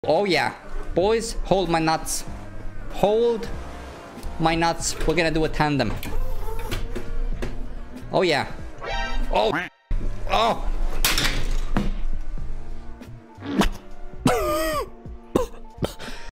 Oh yeah. Boys, hold my nuts. Hold my nuts. We're gonna do a tandem. Oh yeah. Oh. Oh.